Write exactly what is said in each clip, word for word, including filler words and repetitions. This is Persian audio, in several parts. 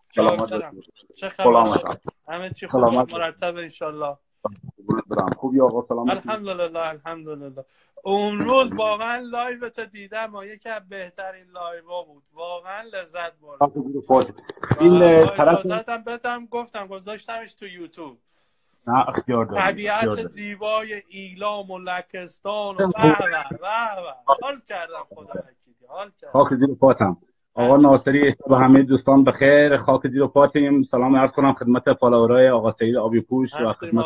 سلامت چه خبر؟ همه چی خوب مرتب انشالله. خوبی آقا؟ سلامت. الحمدلله الحمدلله. اون روز واقعا لایو تو دیدم و یکی از بهترین لایو بود، واقعا لذت بردم. این طرف اجازهتم بهتم گفتم گذاشتمش تو یوتیوب. نه اختیار داری. طبیعت زیبای ایلام و لکستان و به به به حال کردم خدا وکیلی، حال کردم. خاک زیر پاتم. آقا ناصری شب همه دوستان بخیر. خاک زیر پاتیم. سلام عرض کنم خدمت فالوورای آقا سید آبی پوش و خدمت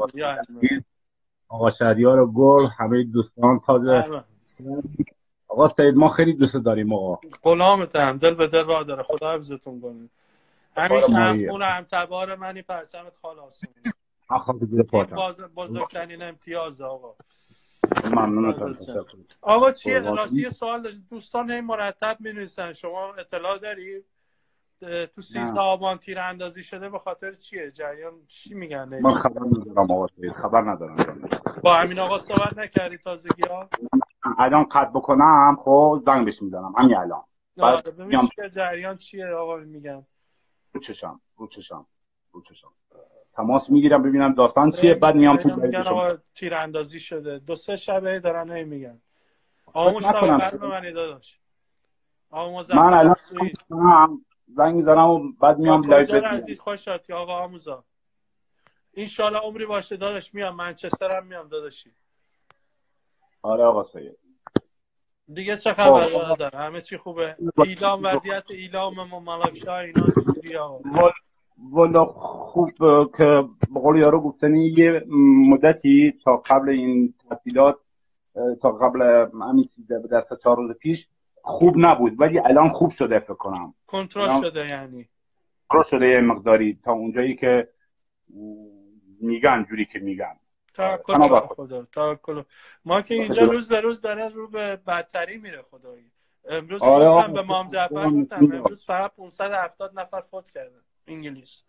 آقا شهریار و گل، همه دوستان تازه. آقا سید ما خیلی دوست داریم آقا. غلامتم، دل به دل راه داره. خدا حفظتون کنه. همین که هم خون هم تبار منی پرچمت خلاص. خاک زیر پاتم. بزرگترین امتیاز آقا. ممنونم. آقا چیه راستی سوال داشت، دوستان این مرتب می‌نویسن، شما اطلاع داری تو سیزده آبان تیراندازی شده به خاطر چیه؟ جریان چی میگن؟ من خبر ندارم آقا سید، خبر ندارم. با امین آقا صحبت نکردی تازگی‌ها؟ الان قطع بکنم خب زنگ بهش میزنم همین الان. بعد ببین چیه جریان چیه آقا میگن. رو چشم رو چشم رو چشم تماس میگیرم ببینم داستان چیه، بعد میام تو میگن آقا تیراندازی شده. دو سه شبه دارن هی میگن. آقا مشتاق قلب منی داداش. آقا مزفر من الان زنگ میزنم و بعد میام لایو کجا عزیز خوشاتی آقا آموزا. ان شاء الله عمری باشه داداش، میام منچستر هم میام داداشی. آره آقا سید. دیگه چه خبر داره؟ همه چی خوبه؟ ایلام وضعیت ایلام و ملکشاه اینا چجوریه آقا؟ والا خوب که به قول یارو گفتنی یه مدتی تا قبل این تعطیلات، تا قبل همین سیزده به دست چهار روز پیش خوب نبود، ولی الان خوب شده فکر کنم. کنترل شده یعنی. کنترل شده یه مقداری تا اونجایی که میگن، جوری که میگن. توکل به خدا. توکل. ما که اینجا روز به روز داره رو به بدتری میره خدایی. امروز آره گفتم به مام جعفر گفتم امروز فقط پانصد و هفتاد نفر فوت کردن انگلیس.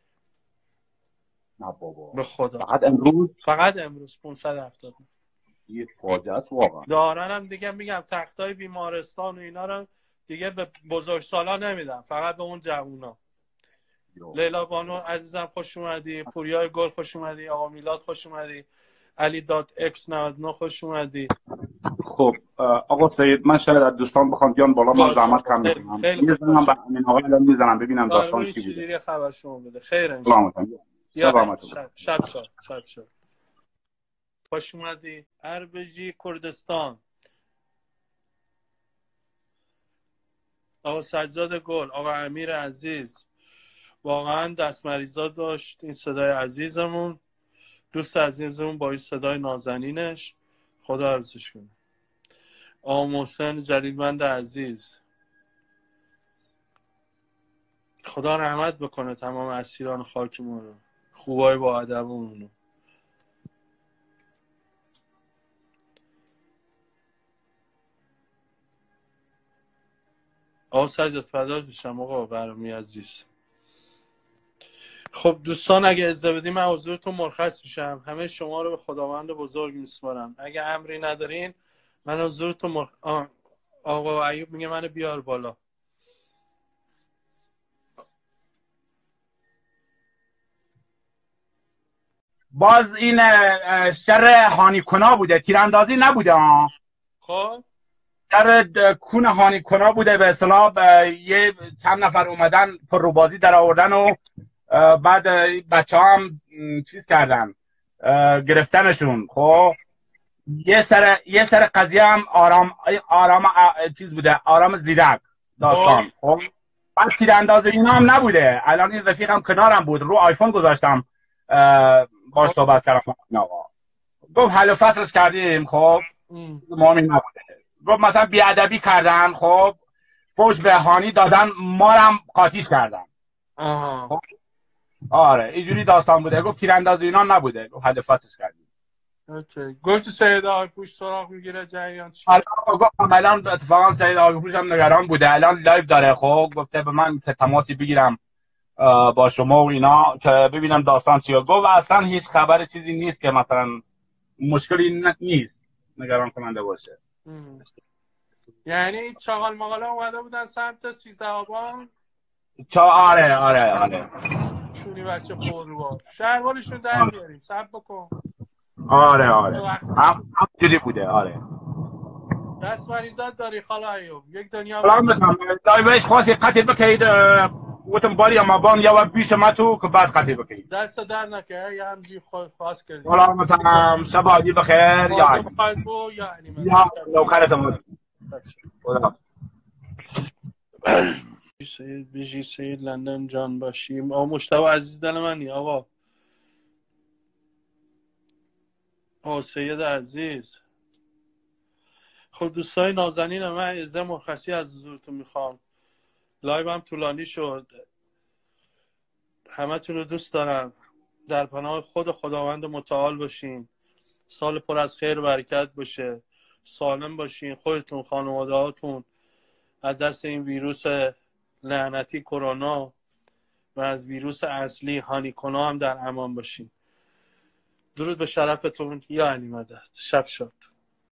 نه بابا. به خدا. فقط امروز فقط امروز پانصد و هفتاد. یه فاجعه است واقعا. دارن هم دیگه میگم تختای بیمارستان و اینا رو دیگه به بزرگسالا نمیدن، فقط به اون جوونا. لیلا بانو عزیزم خوش اومدی، پوریای گل خوش اومدی، آقا میلاد خوش اومدی، علی دات اکس نود و نه خوش اومدی. خب آقا سید من شاید از دوستان بخوام بیان بالا، من زحمت کم میکنم. میزنم به همین آقا الان میزنم ببینم داستان چی بوده. چجوری خبر شما بده؟ خیر ان شب شب شب شاد شب شاد. خوش اومدی اربجی کردستان. آقا سجاد گل، آقا امیر عزیز، واقعا دست مریضا داشت این صدای عزیزمون، دوست عزیزمون با این صدای نازنینش، خدا حفظش کنه. آقا محسن جلیلمند عزیز، خدا رحمت بکنه تمام اسیران خاکمون رو، خوبای با ادبمون رو. آقا سجاد فدات بشم آقا برمی عزیز. خب دوستان اگه اجازه بدید من حضورتون مرخص میشم. همه شما رو به خداوند بزرگ میسپارم. اگه امری ندارین من حضورتون مر... آه. آقا ایوب میگه منو بیار بالا. باز این شر هانی کنا بوده، تیراندازی نبوده ها. خب شر کون هانی کنا بوده. به اصطلاح یه چند نفر اومدن پر رو بازی در آوردن و بعد بچه ها هم چیز کردن، گرفتنشون. خب یه سر یه سر قضیه هم آرام آرام چیز بوده، آرام زیرک داستان. خب بعد تیراندازی اینا هم نبوده. الان این رفیقم کنارم بود، رو آیفون گذاشتم باش صحبت کردم. آقا گفت حل و فصلش کردیم. خب مهمی نبوده. گفت مثلا بیادبی کردن، خب فوش به هانی دادن، ما هم قاطیش کردن. آها خب آره اینجوری داستان بوده. گفت تیراندازی اینا نبوده، گفت حل و فصلش کردیم. اوکی. گفت سید آقای پوش سراغ میگیره جریان چی؟ الان گفتم الان اتفاقا سید آقای پوش هم نگران بوده، الان لایو داره. خب گفته به من که تماسی بگیرم با شما و اینا که ببینم داستان چیه. گفت اصلا هیچ خبر چیزی نیست که مثلا مشکلی نیست نگران کننده باشه. ام. یعنی چاقال مقاله اومده بودن سمت سیزده آبان؟ چا آره آره آره چونی بچه پرروار شهروارشون در میاریم صبر بکن. آره آره هم همجوری بوده. آره دست مریضات داری خاله ایوب یک دنیا سلام وقت بسم دای بهش خواستی قطع بکید وتم باری اما بام یا بیش ما تو که بعد قطع بکید. دست در نکه یه همجی خواست کردی سلام مثلا شبادی بخیر یا بازم خواهد بو یعنی من یا نوکرتم. خدا سید بیجی سید لندن جان باشیم. آقا مشتبه عزیز دل منی آقا. آقا سید عزیز. خب دوستای نازنین من عزت مرخصی از حضورتون میخوام. لایو هم طولانی شد. همه تون رو دوست دارم. در پناه خود خداوند متعال باشین. سال پر از خیر و برکت باشه. سالم باشین. خودتون خانواده هاتون از دست این ویروس لعنتی کرونا و از ویروس اصلی هانیکونا هم در امان باشین. درود به شرفتون. یا علی مدد. شب شد.